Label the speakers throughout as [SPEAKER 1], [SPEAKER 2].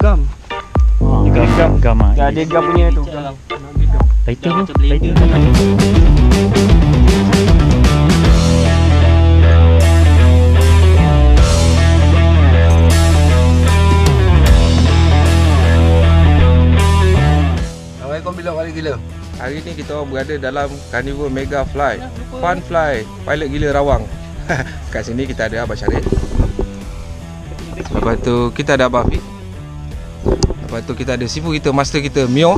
[SPEAKER 1] gam.
[SPEAKER 2] Gam.
[SPEAKER 1] Ya, dia gam punya tu.
[SPEAKER 2] Lighter tu.
[SPEAKER 3] Assalamualaikum bila balik gila. Hari ni kita orang berada dalam Carnival Mega Fly, Fun Fly, pilot gila Rawang. Kat sini kita ada Abah Syarif. Lepas tu kita ada Abah Afiq. Lepas tu kita ada sifu kita, master kita Mio.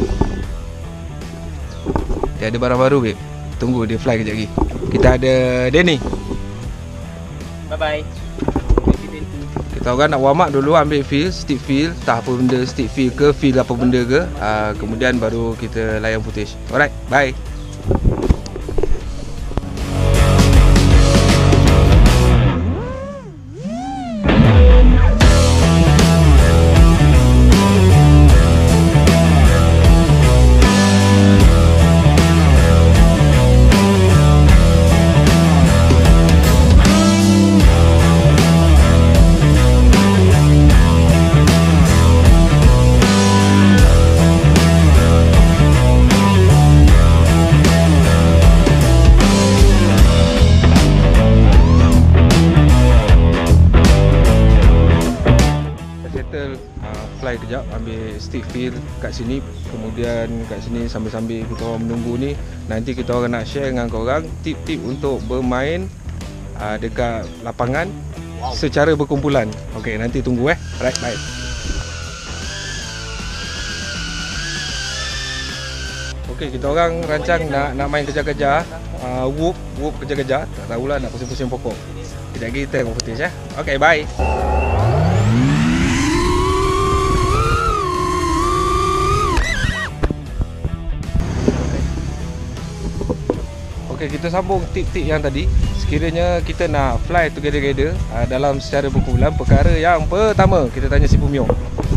[SPEAKER 3] Dia ada barang baru babe. Tunggu dia fly kejap lagi. Kita ada Danny.
[SPEAKER 1] Bye bye.
[SPEAKER 3] Kita orang nak warm up dulu, ambil feel, stick feel, tak apa benda stick feel ke feel apa benda ke. Kemudian baru kita layan footage. Alright, bye. Fly kejap, ambil stick feel kat sini. Kemudian kat sini sambil-sambil kita orang menunggu ni, nanti kita orang nak share dengan korang tip-tip untuk bermain dekat lapangan secara berkumpulan. Okey, nanti tunggu Right, bye. Okey, kita orang rancang nak main kejar-kejar, whoop kejar-kejar. Tak tahulah nak pusing-pusing pokok. Kejap lagi kita tengok footage Okey, bye. Okey, kita sambung tip-tip yang tadi. Sekiranya kita nak fly together dalam secara berkumpulan, perkara yang pertama kita tanya si Pumio.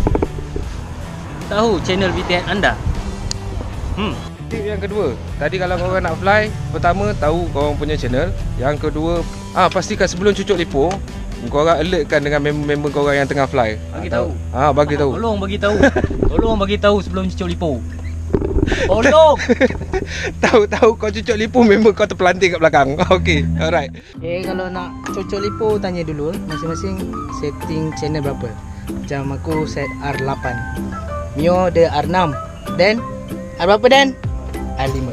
[SPEAKER 1] Tahu channel VTN anda?
[SPEAKER 3] Tip yang kedua, tadi kalau korang nak fly, pertama tahu korang punya channel. Yang kedua, pastikan sebelum cucuk lipo, korang alertkan dengan member-member korang yang tengah fly.
[SPEAKER 1] Bagi tahu.
[SPEAKER 3] Bagi tahu.
[SPEAKER 1] Tolong bagi tahu. Tolong bagi tahu sebelum cucuk lipo. Tolong.
[SPEAKER 3] Tahu kau cucuk lipo, member kau terpelanting kat belakang. Okey, alright.
[SPEAKER 4] Kalau nak cucuk lipo, tanya dulu masing-masing setting channel berapa. Macam aku set R8, Mio dia R6, Dan R berapa Dan? R5.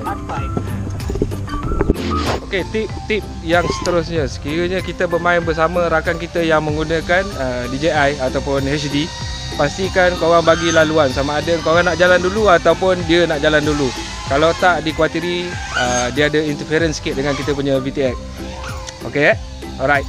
[SPEAKER 3] Okey, tip yang seterusnya, sekiranya kita bermain bersama rakan kita yang menggunakan DJI ataupun HD, pastikan korang bagi laluan, sama ada korang nak jalan dulu ataupun dia nak jalan dulu. Kalau tak, dikuatiri dia ada interference sikit dengan kita punya VTX. Okey alright.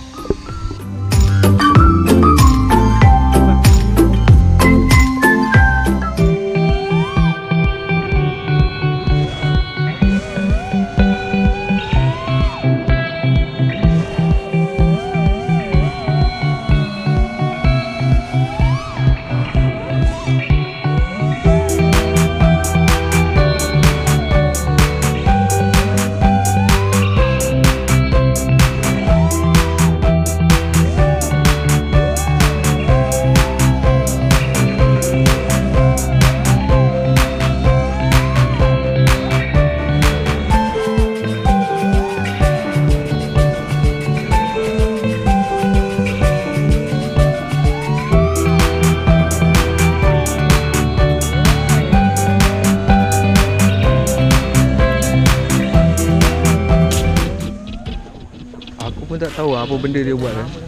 [SPEAKER 3] Aku pun tak tahu apa benda dia buat kan.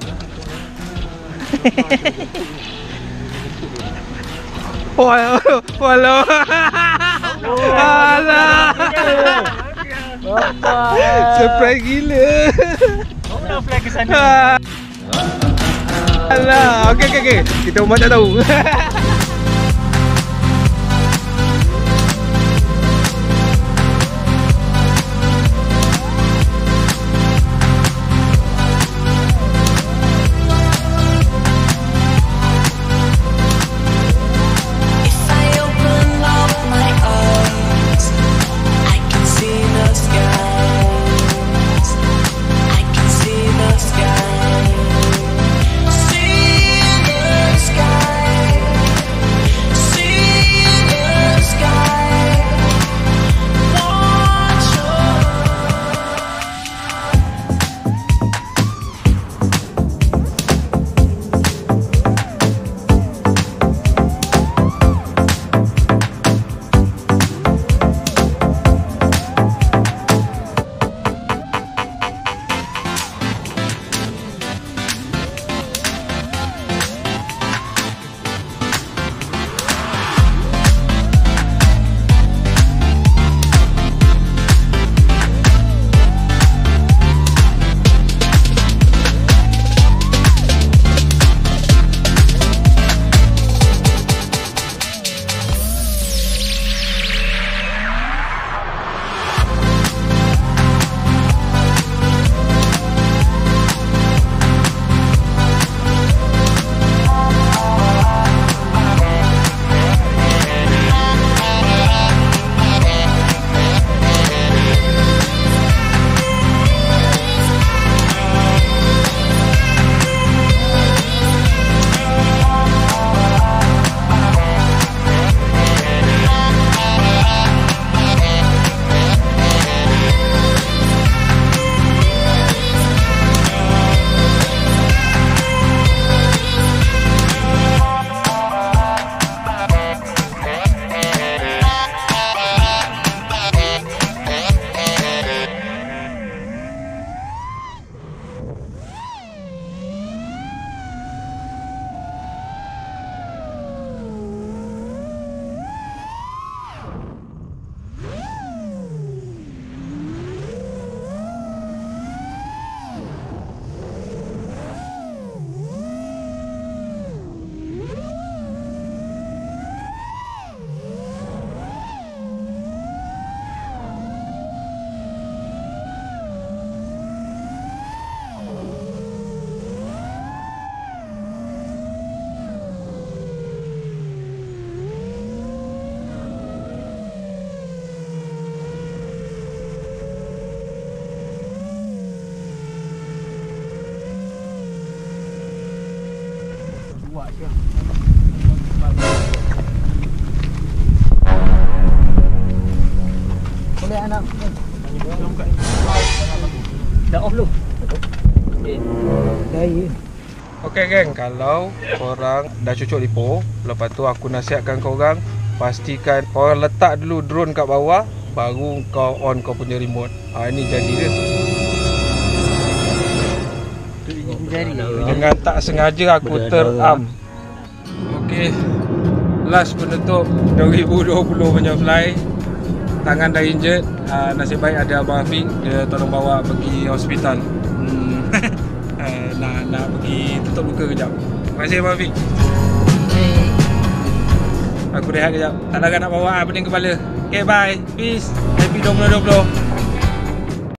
[SPEAKER 3] Walau. Alah. Surprise gila.
[SPEAKER 1] Kau nak fly ke sana?
[SPEAKER 3] Alah, okey. Kita memang tak tahu.
[SPEAKER 5] See the sky.
[SPEAKER 1] off dulu.
[SPEAKER 4] Daya.
[SPEAKER 3] Okey geng, kalau korang dah cucuk lipo, lepas tu aku nasihatkan korang pastikan korang letak dulu drone kat bawah, baru kau on kau punya remote. Ini jadi dia.
[SPEAKER 4] Jari.
[SPEAKER 3] Dengan tak sengaja aku teram. Okey. Last penutup 2020 punya fly. Tangan dah injured. Nasib baik ada Abang Afiq, dia tolong bawa pergi hospital. Nak pergi tutup luka kejap. Terima kasih Abang Afiq. Aku rehat kejap. Tak larat nak bawa pening kepala. Okay, bye. Peace. Happy 2020.